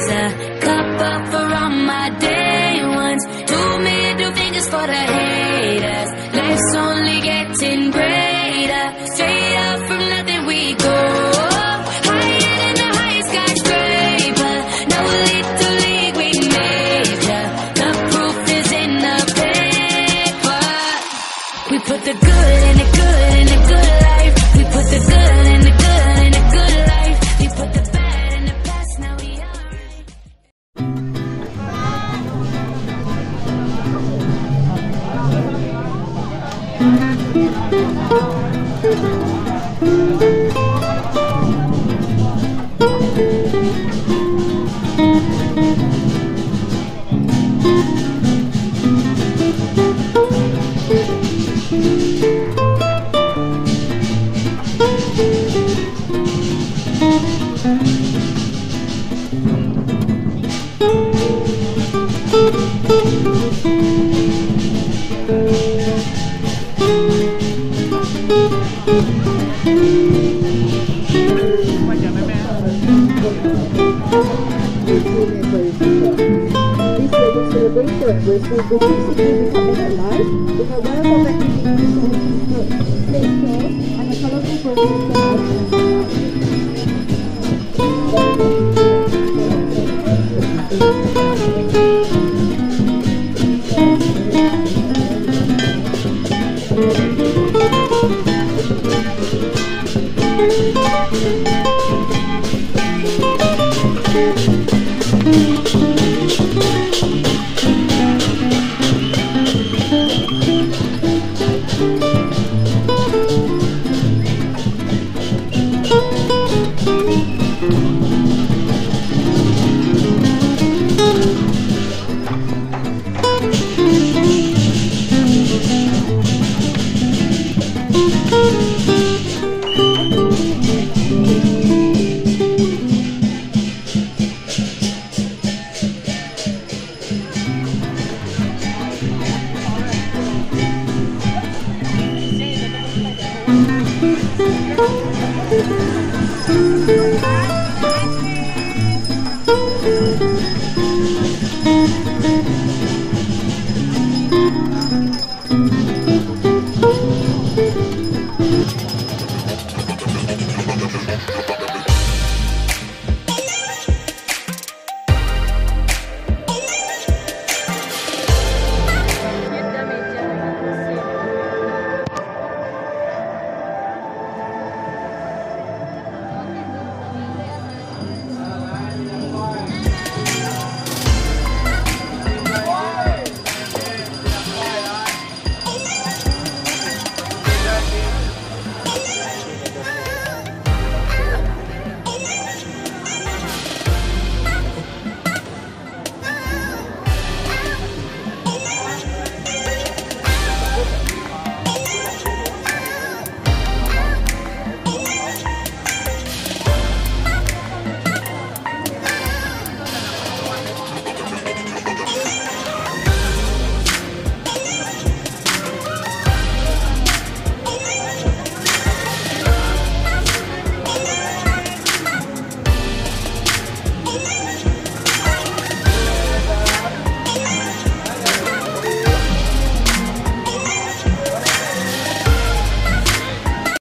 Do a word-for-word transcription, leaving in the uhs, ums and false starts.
raise a cup up for all my day ones. Two middle fingers for the haters. Life's only getting greater. Straight up from nothing we go. Higher than the highest skyscraper. No little league we major. The proof is in the paper. We put the good in the good in the good life. We put the good in the good in the good life. We put the bad in the past, now we alright. This celebration will see the Kuching becoming alive with a